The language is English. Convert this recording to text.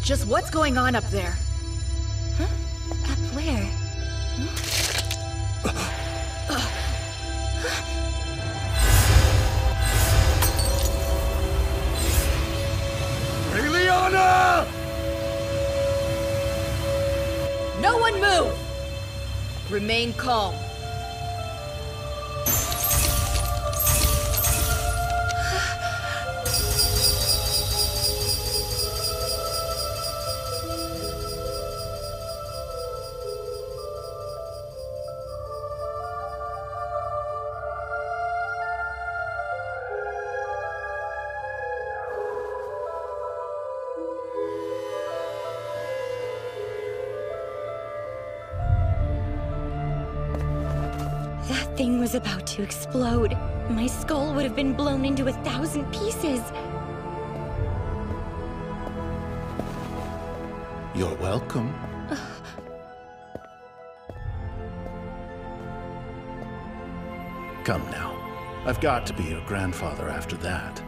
Just what's going on up there? Huh? Up where? Raeliana! No one move! Remain calm. That thing was about to explode. My skull would have been blown into 1,000 pieces. You're welcome. Come now. I've got to be your grandfather after that.